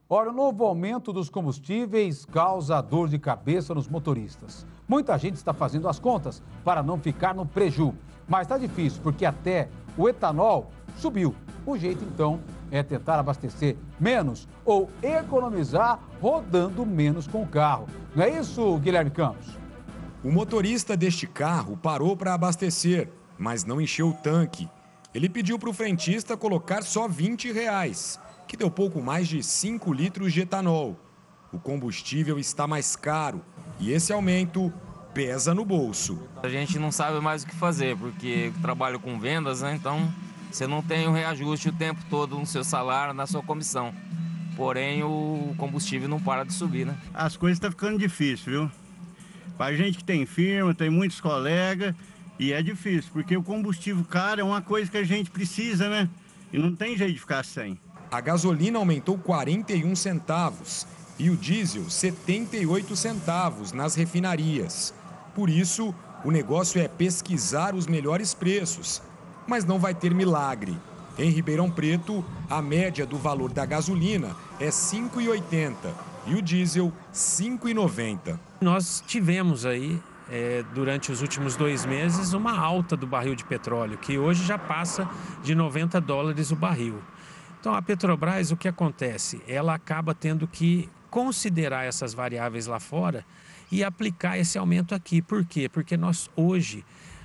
Olha, o novo aumento dos combustíveis causa dor de cabeça nos motoristas. Muita gente está fazendo as contas para não ficar no preju. Mas está difícil, porque até o etanol subiu. O jeito, então, é tentar abastecer menos ou economizar rodando menos com o carro. Não é isso, Guilherme Campos? O motorista deste carro parou para abastecer, mas não encheu o tanque. Ele pediu para o frentista colocar só R$ 20, que deu pouco mais de 5 litros de etanol. O combustível está mais caro e esse aumento pesa no bolso. A gente não sabe mais o que fazer, porque eu trabalho com vendas, né? Então você não tem o reajuste o tempo todo no seu salário, na sua comissão. Porém, o combustível não para de subir, né? As coisas estão ficando difíceis, viu? Para a gente que tem firma, tem muitos colegas, e é difícil, porque o combustível caro é uma coisa que a gente precisa, né? E não tem jeito de ficar sem. A gasolina aumentou 41 centavos e o diesel 78 centavos nas refinarias. Por isso, o negócio é pesquisar os melhores preços. Mas não vai ter milagre. Em Ribeirão Preto, a média do valor da gasolina é R$ 5,80 e o diesel R$ 5,90. Nós tivemos aí, durante os últimos 2 meses, uma alta do barril de petróleo, que hoje já passa de $90 o barril. Então, a Petrobras, o que acontece? Ela acaba tendo que considerar essas variáveis lá fora e aplicar esse aumento aqui. Por quê? Porque nós hoje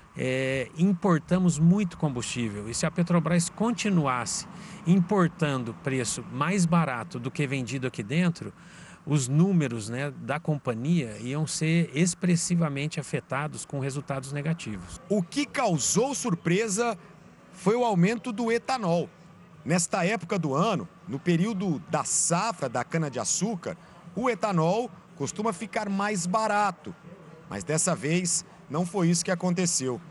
importamos muito combustível. E se a Petrobras continuasse importando preço mais barato do que vendido aqui dentro, os números, né, da companhia iam ser expressivamente afetados com resultados negativos. O que causou surpresa foi o aumento do etanol. Nesta época do ano, no período da safra da cana-de-açúcar, o etanol costuma ficar mais barato. Mas dessa vez não foi isso que aconteceu.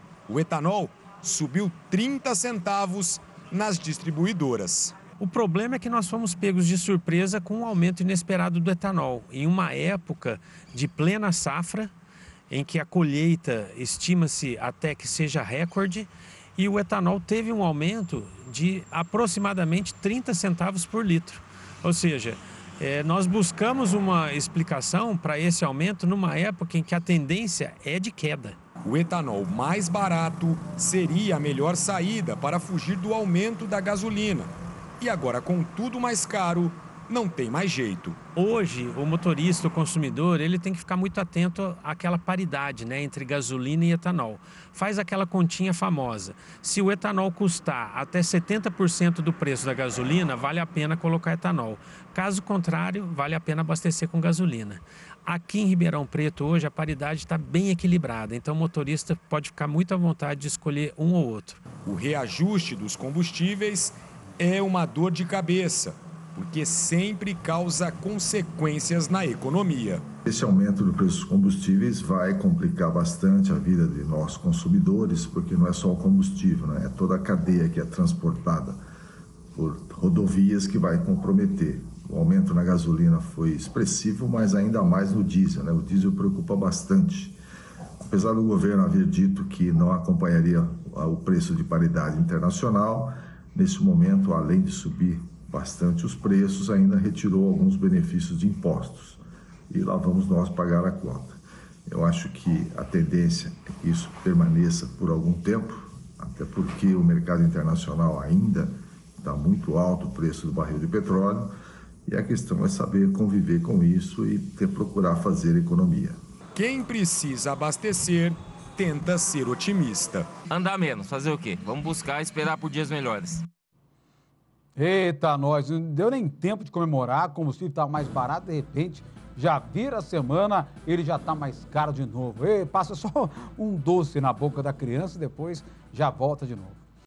O etanol subiu 30 centavos nas distribuidoras. O problema é que nós fomos pegos de surpresa com um aumento inesperado do etanol, em uma época de plena safra, em que a colheita estima-se até que seja recorde, e o etanol teve um aumento de aproximadamente 30 centavos por litro. Ou seja, nós buscamos uma explicação para esse aumento numa época em que a tendência é de queda. O etanol mais barato seria a melhor saída para fugir do aumento da gasolina. E agora, com tudo mais caro, não tem mais jeito. Hoje, o motorista, o consumidor, ele tem que ficar muito atento àquela paridade, né, entre gasolina e etanol. Faz aquela continha famosa. Se o etanol custar até 70% do preço da gasolina, vale a pena colocar etanol. Caso contrário, vale a pena abastecer com gasolina. Aqui em Ribeirão Preto, hoje, a paridade está bem equilibrada, então o motorista pode ficar muito à vontade de escolher um ou outro. O reajuste dos combustíveis é uma dor de cabeça, porque sempre causa consequências na economia. Esse aumento do preço dos combustíveis vai complicar bastante a vida de nós consumidores, porque não é só o combustível, né? É toda a cadeia que é transportada por rodovias que vai comprometer. O aumento na gasolina foi expressivo, mas ainda mais no diesel, né? O diesel preocupa bastante. Apesar do governo haver dito que não acompanharia o preço de paridade internacional, nesse momento, além de subir bastante os preços, ainda retirou alguns benefícios de impostos. E lá vamos nós pagar a conta. Eu acho que a tendência é que isso permaneça por algum tempo, até porque o mercado internacional ainda está muito alto o preço do barril de petróleo, e a questão é saber conviver com isso e procurar fazer economia. Quem precisa abastecer tenta ser otimista. Andar menos, fazer o quê? Vamos buscar e esperar por dias melhores. Eita, nós, não deu nem tempo de comemorar, o combustível estava mais barato, de repente, já vira a semana, ele já está mais caro de novo. Passa só um doce na boca da criança e depois já volta de novo.